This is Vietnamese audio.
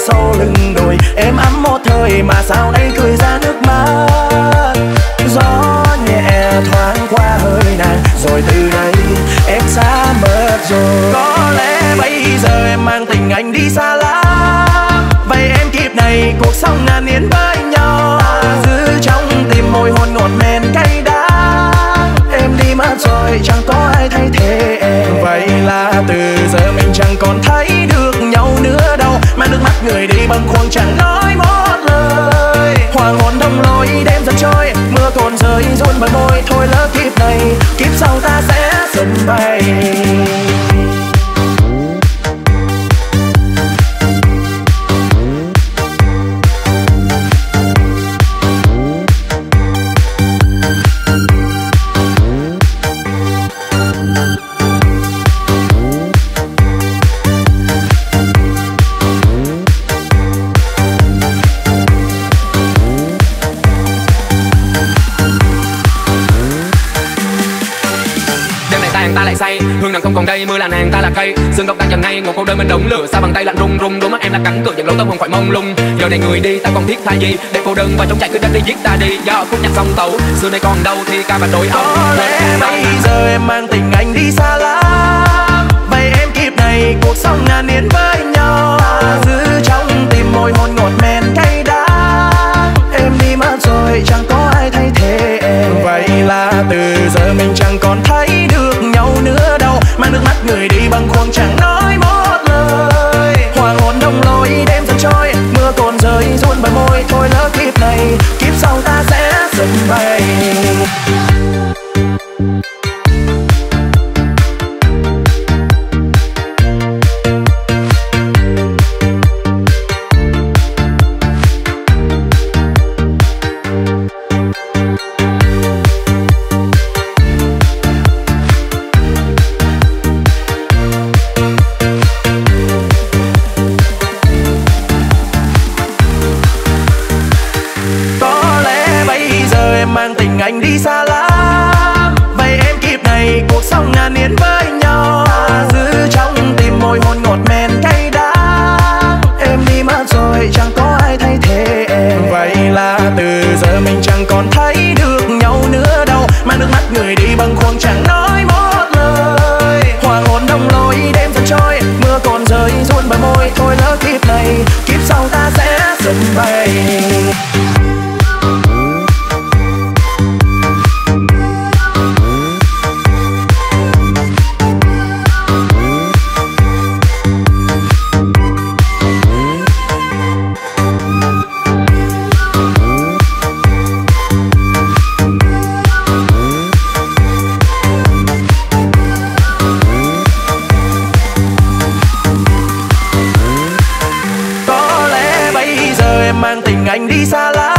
sau lưng đồi. Em ấm một thời mà sao nay cười ra nước mắt. Gió nhẹ thoáng qua hơi nàng, rồi từ đây em xa mất rồi. Có lẽ bây giờ em mang tình anh đi xa lắm. Vậy em kịp này cuộc sống ngàn niên với nhau, giữ trong tim môi hôn ngọt men cay đắng. Em đi mất rồi chẳng có ai thay thế em. Vậy là từ giờ mình chẳng còn thấy được nhau nữa đâu. Mang nước mắt người đi bâng khuâng chẳng nói một lời. Hoàng hôn đông lối đêm dần trôi, mưa còn rơi run bờ môi. Thôi lỡ kiếp này, kiếp sau ta sẽ dần bay. Ta lại say, hương nàng không còn đây, mưa là nàng ta là cây, xương gốc ta dần ngay, ngồi cô đơn bên đống lửa, sao bàn tay lạnh run run, đôi mắt em là cắn cược, dần lâu tâm hồn khỏi mông lung. Giờ này người đi, ta còn thiết tha gì, để cô đơn và chống chạy cứ đất đi giết ta đi. Do khúc nhạc song tấu, xưa nay còn đâu thì ca và đôi âu. Có lẽ bây giờ em mang tình anh đi xa lắm. Vậy em kịp này cuộc sống ngàn niên với nhau, giữ trong tim môi hôn ngọt men cay đắng. Em đi mất rồi chẳng có ai thay thế em. Vậy là từ giờ mình chẳng còn thấy được nhau nữa đâu. Mang nước mắt người đi bâng khuâng chẳng nói một lời. Hoàng hôn đông lối đêm dần trôi, mưa còn rơi run bờ môi. Thôi lỡ kiếp này, kiếp sau ta sẽ dần bay. Mang tình anh đi xa lắm. Vậy em kịp này cuộc sống ngàn niên với nhau, giữ trong tim môi hôn ngọt men cay đắng. Em đi mất rồi chẳng có ai thay thế em. Vậy là từ giờ mình chẳng còn thấy được nhau nữa đâu. Mang nước mắt người đi bâng khuâng chẳng nói một lời. Hoàng hôn đông lối đêm dần trôi, mưa còn rơi run bờ môi. Thôi lỡ kiếp này, kiếp sau ta sẽ dần bay. Mang tình anh đi xa lắm.